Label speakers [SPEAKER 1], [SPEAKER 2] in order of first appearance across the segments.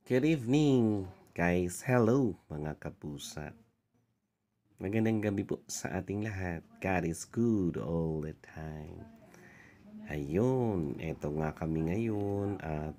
[SPEAKER 1] Good evening, guys. Hello, mga kapusa. Magandang gabi po sa ating lahat. God is good all the time. Ayun, eto nga kami ngayon at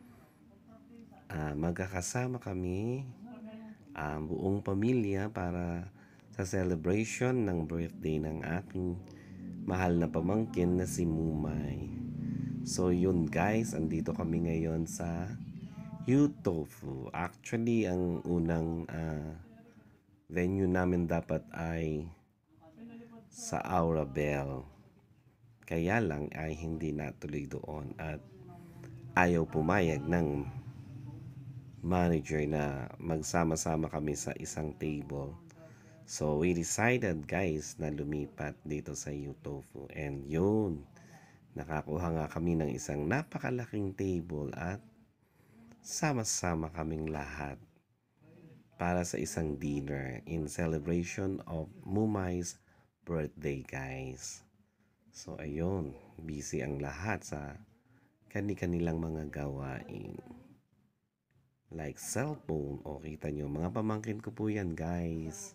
[SPEAKER 1] magkakasama kami ang buong pamilya para sa celebration ng birthday ng aking mahal na pamangkin na si Mumay. So yun guys, andito kami ngayon sa Yutofu. Actually, ang unang venue namin dapat ay sa Aura Bell. Kaya lang ay hindi natuloy doon at ayaw pumayag ng manager na magsama-sama kami sa isang table. So we decided guys na lumipat dito sa Yutofu and yun, nakakuha nga kami ng isang napakalaking table at sama-sama kaming lahat para sa isang dinner in celebration of Mumay's birthday guys. So ayun, busy ang lahat sa kani-kanilang mga gawain. Like cellphone, o kita nyo, mga pamangkin ko po yan guys.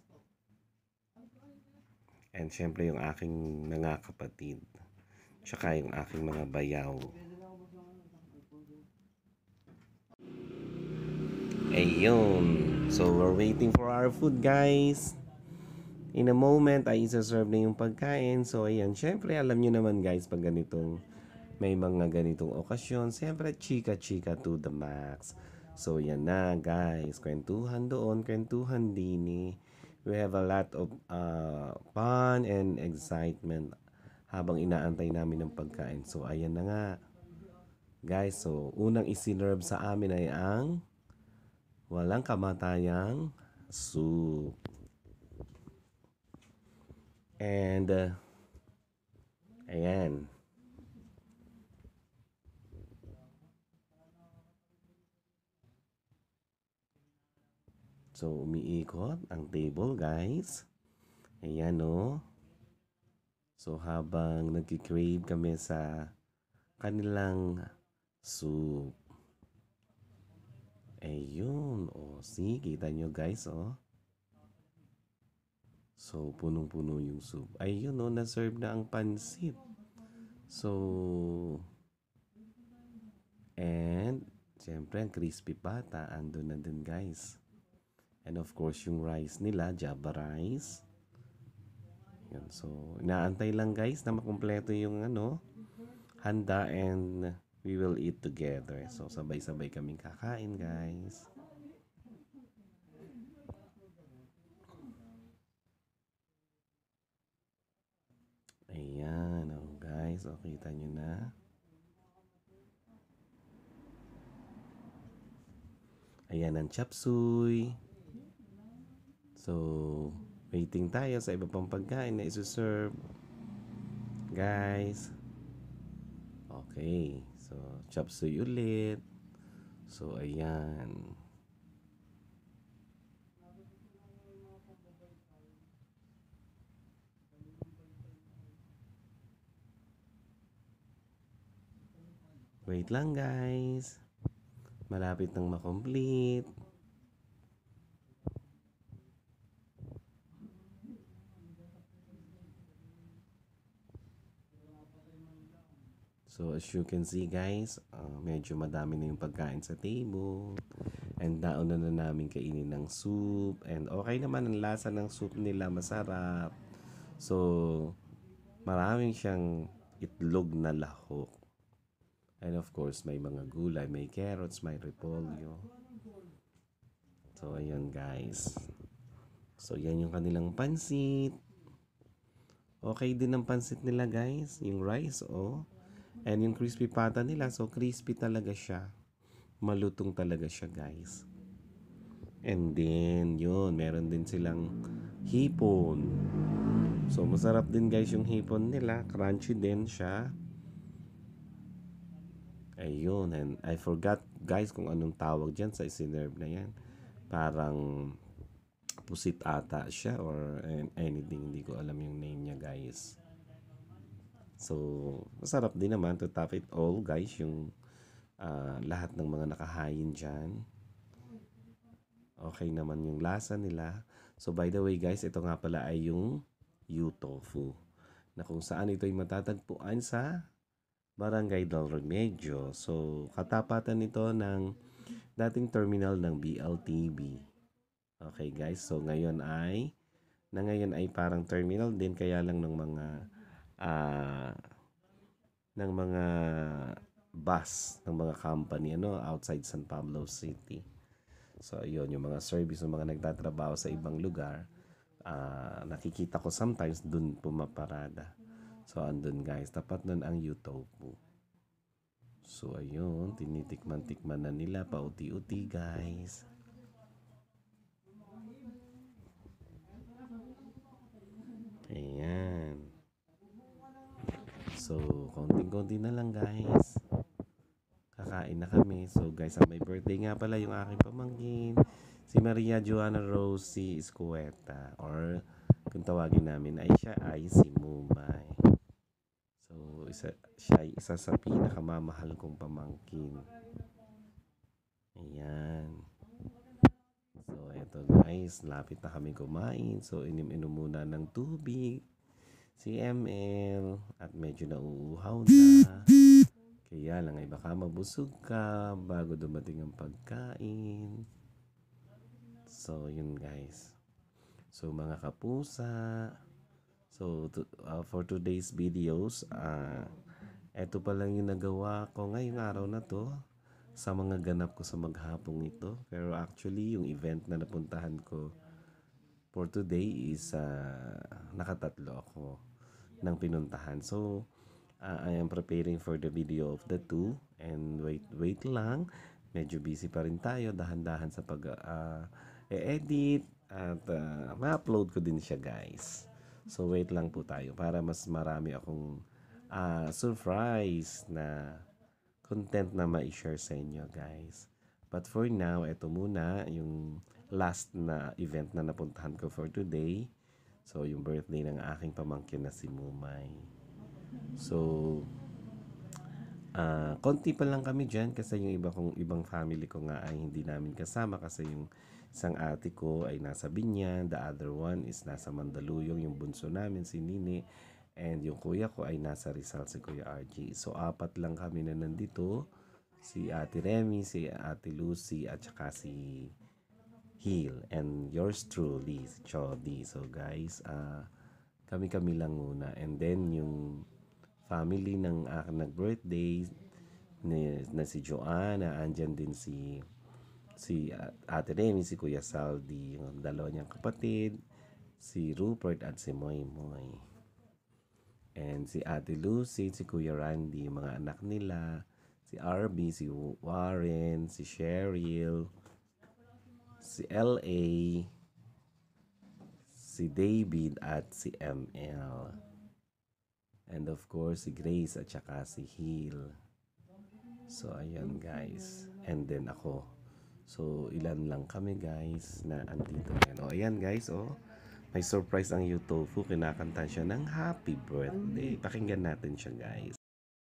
[SPEAKER 1] And syempre yung aking mga kapatid. Tsaka yung aking mga bayaw. Ayun. So we're waiting for our food guys. In a moment ay isa-serve na yung pagkain. So ayan, syempre alam nyo naman guys pag ganitong may mga ganitong okasyon, syempre chika-chika to the max. So yan na guys, kwentuhan doon, kwentuhan din. We have a lot of fun and excitement habang inaantay namin ng pagkain. So ayan na nga guys, so unang isinerve sa amin ay ang walang kamatayang soup. And ayan. So umiikot ang table guys. Ayan o. So habang nagki-crave kami sa kanilang soup. Ayun. O see, kita nyo guys o. So punong-puno yung soup. Ayun o, na-serve na ang pansit. So, and siyempre ang crispy pata andun na din guys. And of course yung rice nila, Java rice. Yun, so inaantay lang guys na makumpleto yung handa and we will eat together. So sabay-sabay kaming kakain guys. Ayan, oh guys, oh, kita nyo na. Ayan ang chop suey. So, waiting tayo sa iba pang pagkain na isuserve. Guys. Okay. So, chop suey ulit. So, ayan. Wait lang guys. Malapit nang makomplete. So as you can see guys, medyo madami na yung pagkain sa table. And nauna na namin kainin ng soup. And okay naman ang lasa ng soup nila, masarap. So maraming siyang itlog na lahok. And of course may mga gulay, may carrots, may repolyo. So ayan guys. So yan yung kanilang pansit. Okay din ang pansit nila guys. Yung rice and yung crispy pata nila, so crispy talaga siya. Malutong talaga siya guys. And then, yun, meron din silang hipon. So, masarap din guys yung hipon nila. Crunchy din siya. Ayun, and I forgot guys kung anong tawag dyan sa isinerve na yan. Parang pusit ata siya or anything. Hindi ko alam yung name niya guys. So, masarap din naman to top it all guys yung lahat ng mga nakahain dyan. okay naman yung lasa nila. So by the way guys, ito nga pala ay yung U-Tofu na kung saan ito ay matatagpuan sa Barangay del Remedyo. So katapatan nito ng dating terminal ng BLTB. Okay guys, so ngayon ay parang terminal din, kaya lang ng ah, mga bus ng mga company outside San Pablo City. So ayun, yung mga service ng mga nagtatrabaho sa ibang lugar, nakikita ko sometimes dun pumaparada. So andun guys, tapat nun ang U-Tofu. So ayun, tinitikman-tikman na nila pauti-uti guys. Ayan. So, konting-konti na lang guys. Kakain na kami. So guys, may birthday nga pala yung aking pamangkin, si Maria Joanna Rosie Escueta, or kung tawagin namin ay siya ay si Mumay. So siya ay isa sa pinakamamahal kong pamangkin. Ayan. So eto guys, lapit na kami kumain. So inim-inom muna ng tubig si ML at medyo nauuhaw na. Kaya lang ay baka mabusog ka bago dumating ang pagkain. So yun guys. So mga kapusa, so for today's videos, eto pa lang yung nagawa ko ngayong araw na to sa mga ganap ko sa maghapong ito. Pero actually yung event na napuntahan ko for today is nakatatlo ako ng pinuntahan. So I am preparing for the video of the two, and wait lang, medyo busy pa rin tayo, dahan-dahan sa pag-edit at ma-upload ko din siya guys. So wait lang po tayo para mas marami akong surprise na content na ma-share sa inyo guys. But for now, ito muna yung last na event na napuntahan ko for today. So yung birthday ng aking pamangkin na si Mumay. So konti pa lang kami dyan kasi yung ibang family ko nga ay hindi namin kasama kasi yung isang ate ko ay nasa Binyan, the other one is nasa Mandaluyong, yung bunso namin si Nini, and yung kuya ko ay nasa Rizal, si Kuya RG. So apat lang kami na nandito, si Ate Remy, si Ate Lucy at saka si Hill, and yours truly, si Chody. So guys, kami lang muna, and then yung family ng aking nag-birthday na si Joanna, andyan din si Ate Remy, si Kuya Saldi, yung dalawa niyang kapatid, si Rupert at si Moy Moy. And si Ate Lucy, si Kuya Randy, yung mga anak nila, si RB, si Warren, si Cheryl, si LA, si David at si ML. And of course, si Grace at saka si Hill. So, ayan guys. And then ako. So, ilan lang kami guys na andito ngayon. O, ayan guys, may surprise ang U-Tofu. Kinakanta siya ng happy birthday. Pakinggan natin siya guys.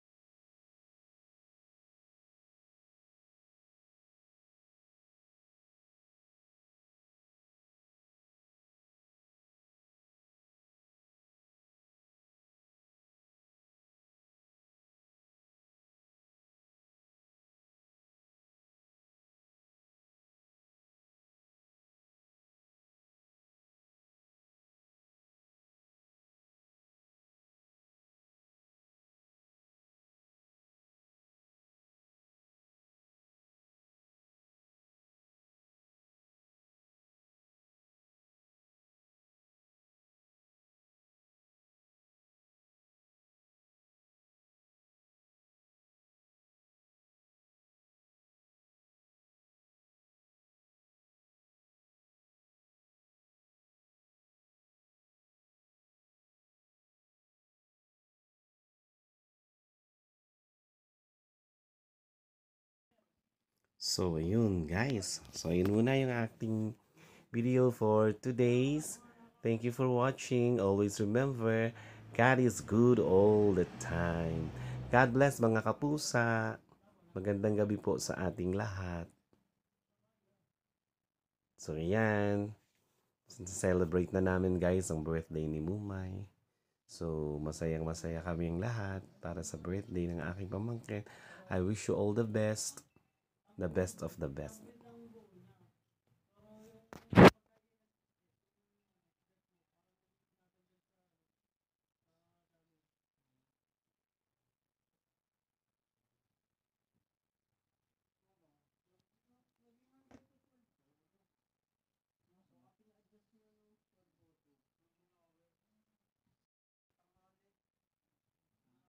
[SPEAKER 1] So, ayun guys. So, ayun muna yung acting video for today's. Thank you for watching. Always remember, God is good all the time. God bless mga kapusa. Magandang gabi po sa ating lahat. So, yan. Celebrate na namin guys ang birthday ni Mumay. So, masayang-masaya kaming lahat para sa birthday ng aking pamangkin. I wish you all the best of the best.